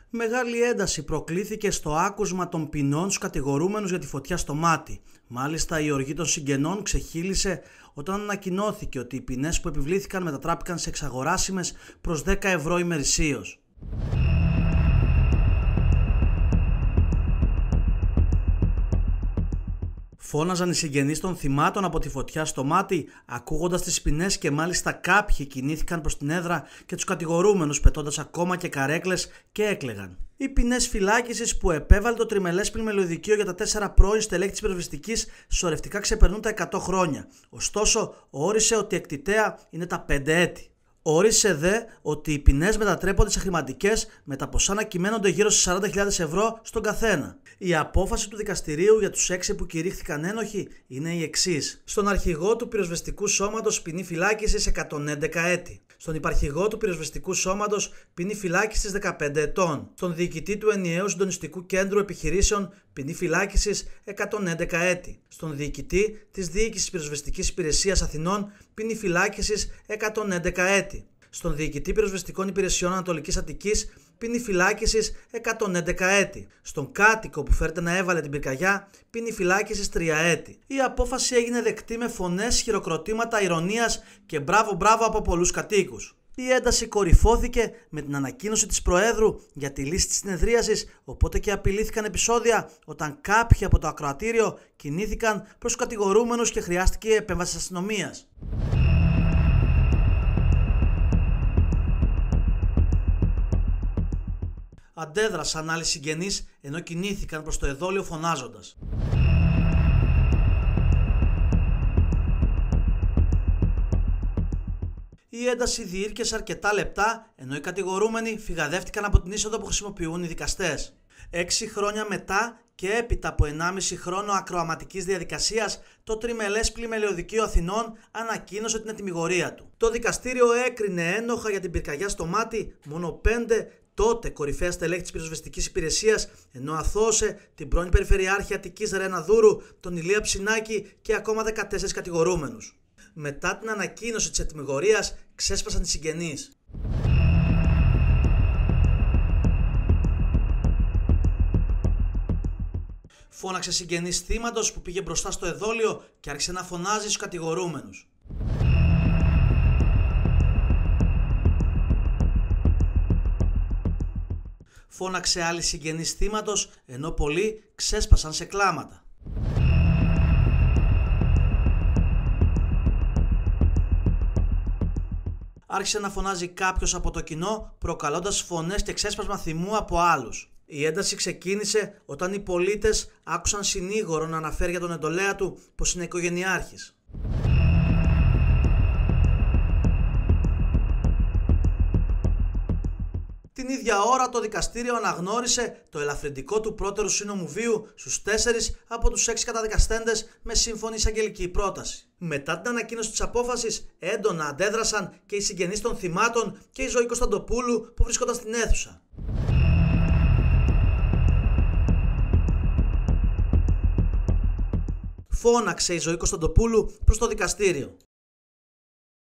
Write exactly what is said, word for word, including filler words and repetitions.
Μεγάλη ένταση προκλήθηκε στο άκουσμα των ποινών στους κατηγορούμενους για τη φωτιά στο Μάτι. Μάλιστα, η οργή των συγγενών ξεχύλισε όταν ανακοινώθηκε ότι οι ποινές που επιβλήθηκαν μετατράπηκαν σε εξαγοράσιμες προς δέκα ευρώ ημερησίως. Φώναζαν οι συγγενείς των θυμάτων από τη φωτιά στο Μάτι, ακούγοντας τις ποινές, και μάλιστα κάποιοι κινήθηκαν προς την έδρα και τους κατηγορούμενους πετώντας ακόμα και καρέκλες και έκλαιγαν. Οι ποινές φυλάκισης που επέβαλε το τριμελές πλημελιωδικείο για τα τέσσερα πρώην στελέχη της πυροσβεστικής σωρευτικά ξεπερνούν τα εκατό χρόνια. Ωστόσο, όρισε ότι εκτιτέα είναι τα πέντε έτη. Όρισε δε ότι οι ποινές μετατρέπονται σε χρηματικές, με τα ποσά να κυμαίνονται γύρω στις σαράντα χιλιάδες ευρώ στον καθένα. Η απόφαση του δικαστηρίου για τους έξι που κηρύχθηκαν ένοχοι είναι η εξής. Στον αρχηγό του πυροσβεστικού σώματος ποινή φυλάκισης εκατόν έντεκα έτη. Στον υπαρχηγό του πυροσβεστικού σώματος ποινή φυλάκισης δεκαπέντε ετών. Στον διοικητή του ενιαίου συντονιστικού κέντρου επιχειρήσεων ποινή φυλάκισης εκατόν έντεκα έτη. Στον διοικητή της διοίκησης πυροσβεστικής υπηρεσίας Αθηνών ποινή φυλάκισης εκατόν έντεκα έτη. Στον διοικητή πυροσβεστικών υπηρεσιών Ανατολικής Αττικής ποινή φυλάκισης εκατόν έντεκα έτη. Στον κάτοικο που φέρεται να έβαλε την πυρκαγιά ποινή φυλάκισης τρία έτη. Η απόφαση έγινε δεκτή με φωνές, χειροκροτήματα, ηρωνίας και μπράβο μπράβο από πολλούς κατοίκους. Η ένταση κορυφώθηκε με την ανακοίνωση της Προέδρου για τη λύση της συνεδρίασης, οπότε και απειλήθηκαν επεισόδια όταν κάποιοι από το ακροατήριο κινήθηκαν προς τους κατηγορούμενους και χρειάστηκε η επέμβαση της αστυνομίας. Αντέδρασαν άλλοι συγγενείς ενώ κινήθηκαν προς το εδόλιο φωνάζοντας. Η ένταση διήρκεσε αρκετά λεπτά, ενώ οι κατηγορούμενοι φυγαδεύτηκαν από την είσοδο που χρησιμοποιούν οι δικαστές. Έξι χρόνια μετά και έπειτα από ενάμιση χρόνο ακροαματικής διαδικασίας, το τριμελές πλημελιωδικείο Αθηνών ανακοίνωσε την ετυμηγορία του. Το δικαστήριο έκρινε ένοχα για την πυρκαγιά στο Μάτι μόνο πέντε τότε κορυφαία στελέχη της πυροσβεστικής υπηρεσίας, ενώ αθώωσε την πρώην Περιφερειάρχη Αττικής Ρένα Δούρου, τον Ηλία Ψινάκη και ακόμα δεκατέσσερις κατηγορούμενους. Μετά την ανακοίνωση της ετυμηγορίας, ξέσπασαν οι συγγενείς. Φώναξε συγγενής θύματος που πήγε μπροστά στο εδόλιο και άρχισε να φωνάζει στους κατηγορούμενους. Φώναξε άλλη συγγενής θύματος, ενώ πολλοί ξέσπασαν σε κλάματα. Άρχισε να φωνάζει κάποιος από το κοινό, προκαλώντας φωνές και ξέσπασμα θυμού από άλλους. Η ένταση ξεκίνησε όταν οι πολίτες άκουσαν συνήγορο να αναφέρει για τον εντολέα του πως είναι οικογενειάρχης. Την ίδια ώρα το δικαστήριο αναγνώρισε το ελαφρυντικό του πρώτερου σύνομου βίου στους τέσσερις από τους έξι καταδικαστέντες με σύμφωνη εισαγγελική πρόταση. Μετά την ανακοίνωση της απόφασης, έντονα αντέδρασαν και οι συγγενείς των θυμάτων και η Ζωή Κωνσταντοπούλου που βρίσκονταν στην αίθουσα. Φώναξε η Ζωή Κωνσταντοπούλου προς το δικαστήριο.